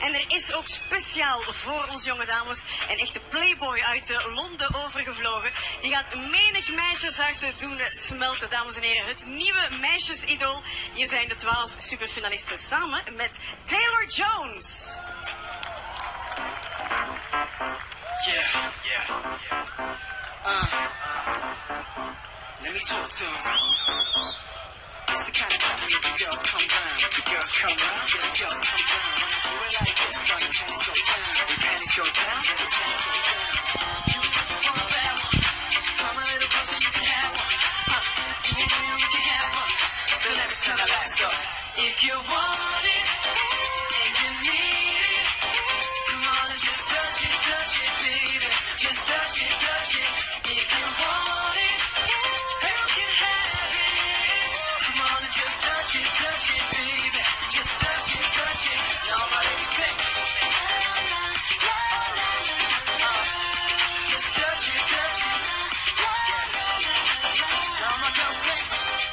En er is ook speciaal voor onze jonge dames een echte playboy uit Londen overgevlogen. Die gaat menig meisjesharten doen smelten, dames en heren. Het nieuwe meisjesidool. Hier zijn de 12 superfinalisten samen met Taylor Jones. Yeah. Let me talk to him. It's the kind of company the girls come round. The girls come round? Yeah, the girls come round. Do it like this, so your panties go down. Your panties go down? Yeah, the panties go down. You for a bad one. Come a little closer, you can have one. You can have fun. So let me turn the lights off. If you want it, and you need it, come on and just touch it, baby. Just touch it. If you want it, you can have it. Come on and just touch it, baby. Just touch it. Now my lady sing. Just touch it. Now my girl sing.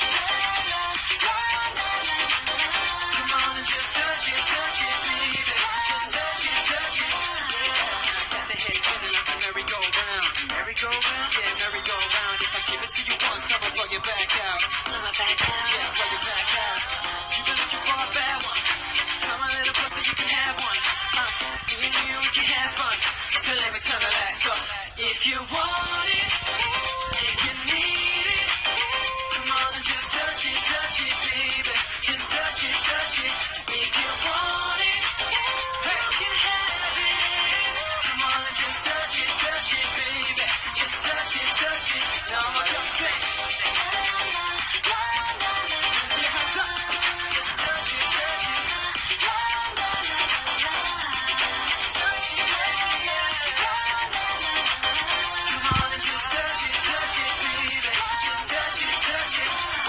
Come on and just touch it, baby. Just touch it. Got the head spinning like a merry-go-round. Merry-go-round? Yeah, merry-go-round. If I give it to you once, I'ma blow your back out. Blow my back out. Yeah, blow your back out. You've been looking for a bad one. Come a little closer, you can have one. Me and you, we can have fun. So let me turn the lights off. If you want it, if you need it, come on and just touch it, baby. Just touch it. If you want it, you can have it. Come on and just touch it, baby. Just touch it. Now I'm gonna sing. See your hands up. Just touch it. Come on and just touch it, baby. Just touch it.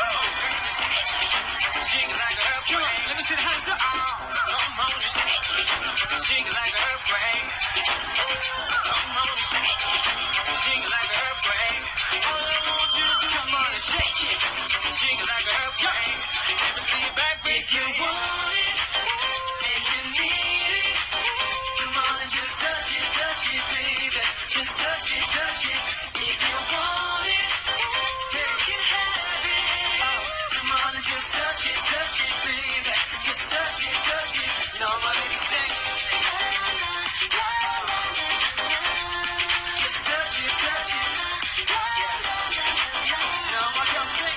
Jiggle like an earthquake. Let me see the hands up. Come on and shake it. Jiggle like an earthquake. Come on and shake it. Jiggle like an earthquake. All I want you to do, come on and shake it. Jiggle like an earthquake. Let me see your back, baby. If you want it, and you need it, come on and just touch it, baby. Just touch it. If you want it, you can have it. Come on and just touch it, baby. Just touch it. Now my lady sing. Just touch it. Now my girl sing.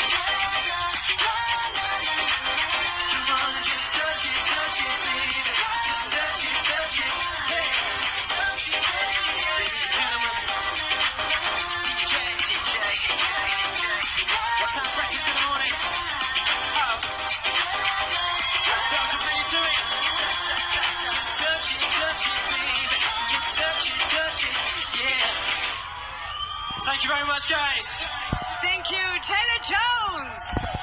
Come on and just touch it, baby. Just touch it. Hey. Ladies and gentlemen, it's TJ. What's our breakfast in the morning? That's Belgium, how you doing? Just touch it, baby. Just touch it. Yeah. Thank you very much, guys. Thank you, Taylor Jones.